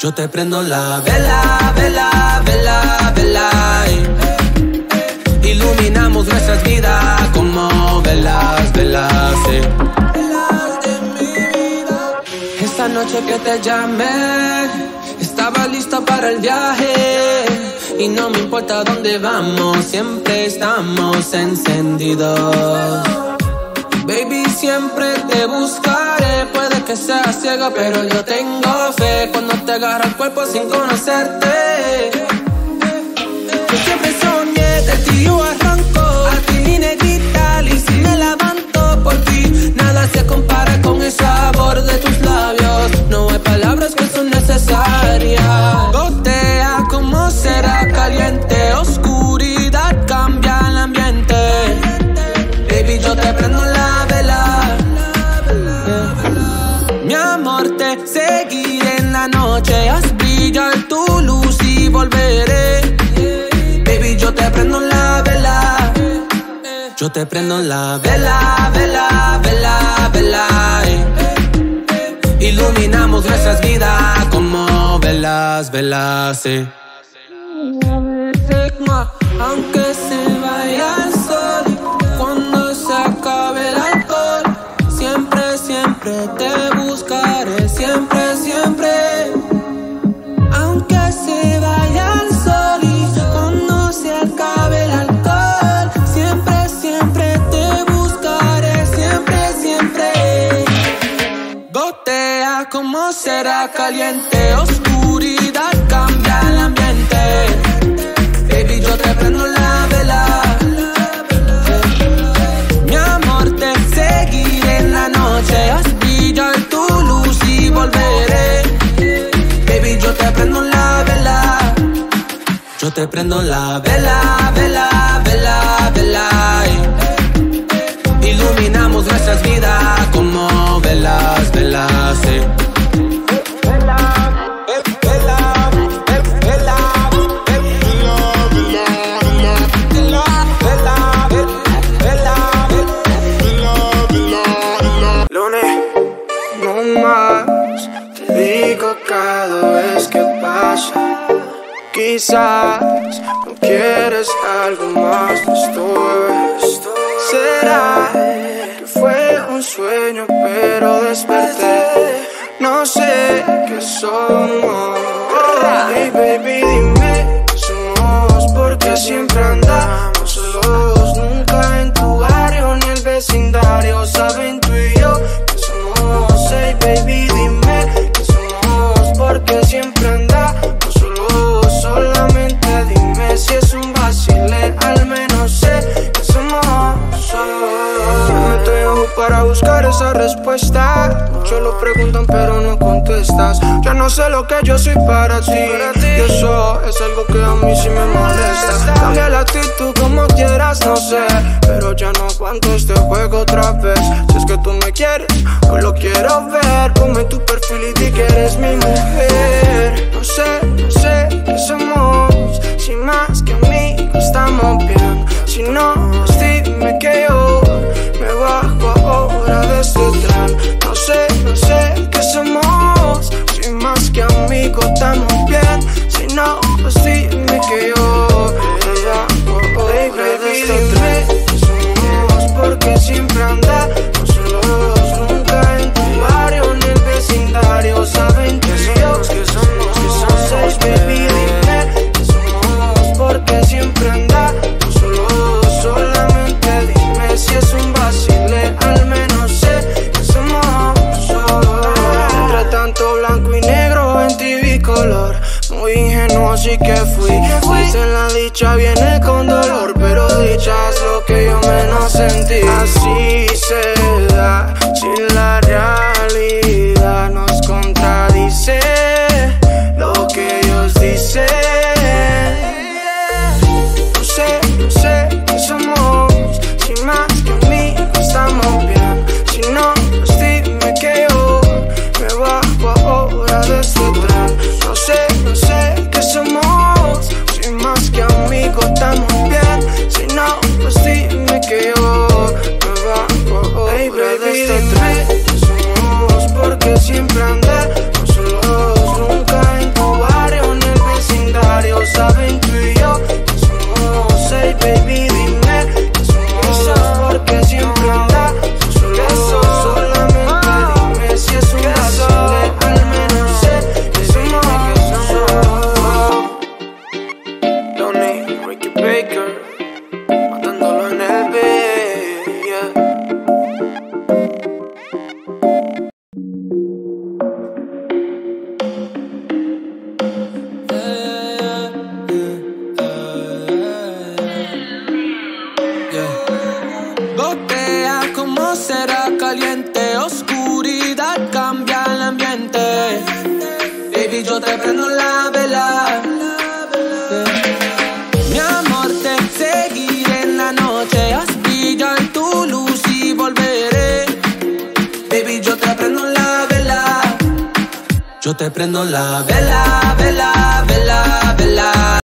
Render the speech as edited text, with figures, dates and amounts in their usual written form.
Yo te prendo la vela, vela, vela, vela. Iluminamos nuestras vidas como velas, velas, velas de mi vida. Esta noche que te llamé, estaba lista para el viaje. Y no me importa dónde vamos, siempre estamos encendidos. Baby, siempre te buscaré. Puede que seas ciega, pero yo tengo fe. Cuando te agarro el cuerpo sin conocerte. Yo siempre soñé de ti, yo arranco. A ti mi negrita, y si me levanto por ti. Nada se compara con el sabor de tus labios. No hay palabras que son necesarias. Gotea como será caliente. Oscuridad cambia el ambiente. Baby, yo te prendo la vela. Mi amor, te seguiré en la noche. Haz brillar tu luz y volveré. Baby, yo te prendo la vela. Yo te prendo la vela, vela, vela, vela. Iluminamos nuestras vidas como velas, velas, aunque se vaya el sol, cuando se acabe el alcohol, siempre, siempre te buscaré, siempre, siempre. Aunque se vaya el sol y cuando se acabe el alcohol, siempre, siempre te buscaré, siempre, siempre. Gotea como será caliente, oscuridad cambia el ambiente. Baby, yo te prendo la vela. Mi amor, te seguiré en la noche. Haz brillar tu luz y volveré. Baby, yo te prendo la vela. Yo te prendo la vela, vela, vela, vela. Iluminamos nuestras vidas como velas, velas, cada vez que pasa. Quizás no quieres algo más, esto es. Será que fue un sueño pero desperté. No sé qué somos. Hey baby, dime qué somos, porque siempre andamos solos. Nunca en tu barrio ni el vecindario saben tú y yo que somos. Hey baby, dime qué somos, porque siempre andamos solos. Solamente dime si es un vacile, al menos sé que somos. Me estoy ojo para buscar esa respuesta. Muchos lo preguntan pero no contestas. Yo no sé lo que yo soy para ti. Y eso es algo que a mí sí me molesta. Cambia la actitud como quieras, no sé, pero ya no aguanto este juego otra vez. Si es que tú me quieres, no lo quiero ver. Ponme tu perfil y di que eres mi mujer. No sé qué somos. Si más que amigos estamos bien. Si no, pues dime que yo me bajo ahora de este tren. No sé qué somos. Si más que amigos estamos bien. Si no, pues dime que yo me bajo ahora de este tren. Que somos porque siempre andamos solos. Nunca en tu barrio ni el vecindario saben que somos, que somos, que somos. Baby, dime que somos porque siempre andamos solos. Solamente dime si es un vacile, al menos sé que somos. Entre tanto blanco y negro en ti vi color. Muy ingenuo así que fui. Dicen la dicha viene con dolor, pero dicha es lo que yo menos sentí. Así se da si la realidad nos contradice lo que ellos dicen. No sé qué somos. Si más que amigos estamos bien. Si no, pues dime que yo me bajo ahora de este tren. No sé qué somos. Si más que amigos estamos bien. Si no, pues dime que yo me bajo ahora de este tren. Gotea como será caliente, oscuridad cambia el ambiente. Baby, yo te prendo la vela. Mi amor, te seguiré en la noche, aspira en tu luz y volveré. Baby, yo te prendo la vela. Yo te prendo la vela, vela, vela, vela.